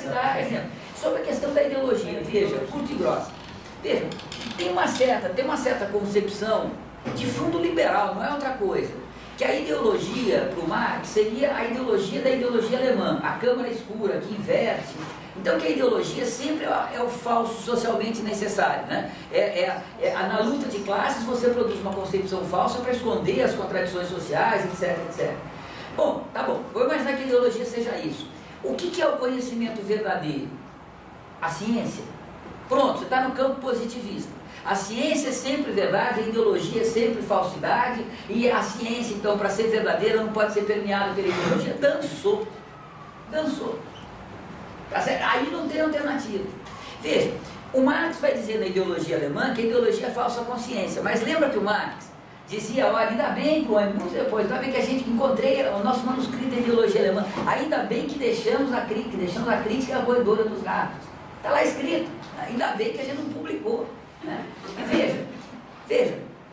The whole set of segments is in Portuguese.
dar exemplo. Sobre a questão da ideologia, veja, curto e grossa. Veja, tem uma certa concepção de fundo liberal, não é outra coisa. Que a ideologia, para o Marx, seria a ideologia da ideologia alemã, a câmara escura, que inverte. Então, que a ideologia sempre é o falso socialmente necessário, né? Na luta de classes, você produz uma concepção falsa para esconder as contradições sociais, etc, etc. Bom, tá bom, vou imaginar que a ideologia seja isso. O que é o conhecimento verdadeiro? A ciência. Pronto, você está no campo positivista. A ciência é sempre verdade, a ideologia é sempre falsidade, e a ciência, então, para ser verdadeira, não pode ser permeada pela ideologia. Dançou. Dançou. Tá certo? Aí não tem alternativa. Veja, o Marx vai dizer na ideologia alemã que a ideologia é falsa consciência, mas lembra que o Marx dizia, olha, ainda bem, muito depois, ainda bem que a gente encontrei o nosso manuscrito da ideologia alemã, ainda bem que deixamos a crítica roedora dos gatos. Está lá escrito, ainda bem que a gente não publicou. Né? Veja,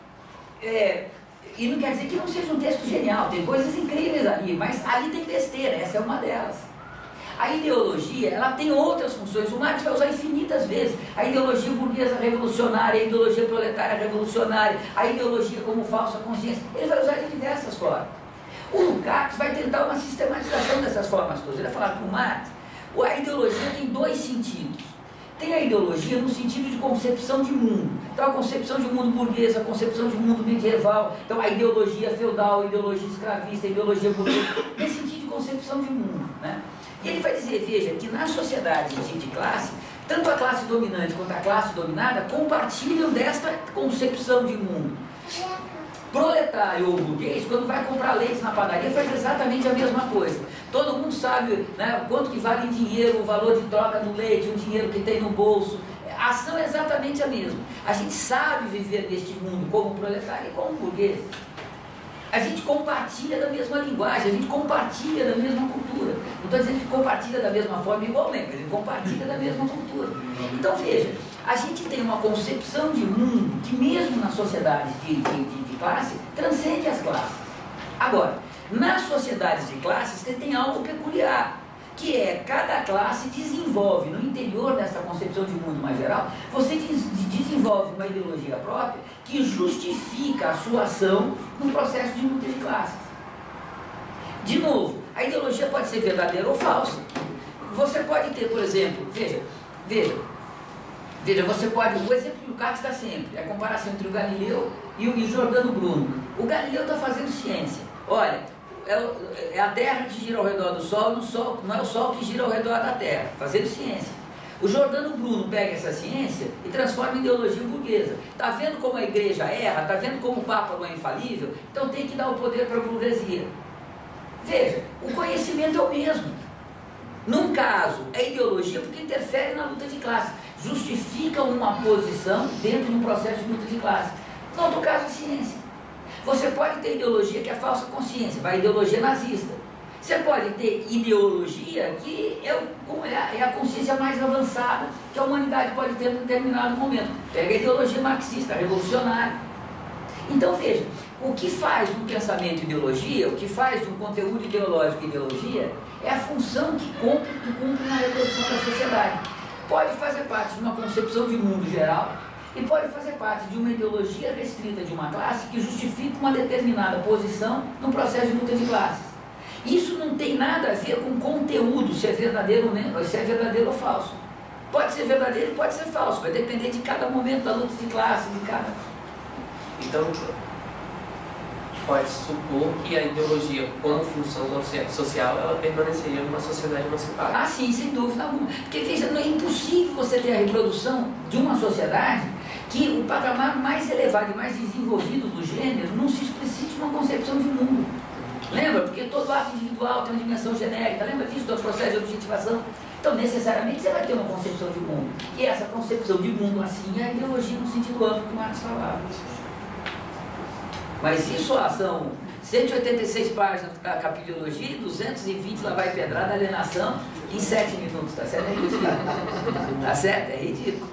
e não quer dizer que não seja um texto genial, tem coisas incríveis ali, mas ali tem besteira, essa é uma delas. A ideologia, ela tem outras funções, o Marx vai usar infinitas vezes, a ideologia burguesa revolucionária, a ideologia proletária revolucionária, a ideologia como falsa consciência, ele vai usar de diversas formas. O Lukács vai tentar uma sistematização dessas formas todas, ele vai falar que o Marx, a ideologia tem dois sentidos. Tem a ideologia no sentido de concepção de mundo. Então a concepção de mundo burguesa, a concepção de mundo medieval, então a ideologia feudal, a ideologia escravista, a ideologia burguesa, nesse sentido de concepção de mundo, né? E ele vai dizer, veja, que na sociedade de classe, tanto a classe dominante quanto a classe dominada compartilham desta concepção de mundo. Proletário ou burguês, quando vai comprar leite na padaria, faz exatamente a mesma coisa. Todo mundo sabe, né, quanto que vale em dinheiro, o valor de troca do leite, o dinheiro que tem no bolso. A ação é exatamente a mesma. A gente sabe viver neste mundo como proletário e como burguês. A gente compartilha da mesma linguagem, a gente compartilha da mesma cultura. Não estou dizendo que compartilha da mesma forma igualmente, mas a gente compartilha da mesma cultura. Então veja, a gente tem uma concepção de mundo que mesmo na sociedade de classe, transcende as classes. Agora, nas sociedades de classes, você tem algo peculiar, que é cada classe desenvolve, no interior dessa concepção de mundo mais geral, você desenvolve uma ideologia própria que justifica a sua ação no processo de luta de classes. De novo, a ideologia pode ser verdadeira ou falsa. Você pode ter, por exemplo, veja, você pode, o exemplo que o Lukács está sempre, é a comparação entre o Galileu e o Giordano Bruno. O Galileu está fazendo ciência. Olha, é a Terra que gira ao redor do Sol, não é o Sol que gira ao redor da Terra, fazendo ciência. O Giordano Bruno pega essa ciência e transforma em ideologia burguesa. Está vendo como a igreja erra? Está vendo como o Papa não é infalível? Então tem que dar o poder para a burguesia. Veja, o conhecimento é o mesmo. Num caso, é ideologia porque interfere na luta de classe, justifica uma posição dentro de um processo de luta de classe. No outro caso, é ciência. Você pode ter ideologia que é falsa consciência, vai a ideologia nazista. Você pode ter ideologia que é a consciência mais avançada que a humanidade pode ter em determinado momento. Pega a ideologia marxista, revolucionária. Então veja, o que faz um pensamento ideologia, o que faz um conteúdo ideológico ideologia, é a função que cumpre na reprodução da sociedade. Pode fazer parte de uma concepção de mundo geral e pode fazer parte de uma ideologia restrita de uma classe que justifica uma determinada posição no processo de luta de classes. Isso não tem nada a ver com conteúdo, se é verdadeiro ou falso. Pode ser verdadeiro e pode ser falso, vai depender de cada momento da luta de classe, de cada... Então, pode supor que a ideologia, como função social, ela permaneceria numa sociedade emancipada. Ah, sim, sem dúvida alguma. Porque, veja, não é impossível você ter a reprodução de uma sociedade que o patamar mais elevado e mais desenvolvido do gênero não se explicite uma concepção de mundo. Lembra? Porque todo ato individual tem uma dimensão genérica. Lembra disso, do processo de objetivação? Então, necessariamente, você vai ter uma concepção de mundo. E essa concepção de mundo, assim, é a ideologia no sentido amplo que o Marx falava. Mas isso são 186 páginas da capitologia e 220 lá vai pedrada, alienação, em 7 minutos, tá certo? É ridículo. Tá certo? É ridículo.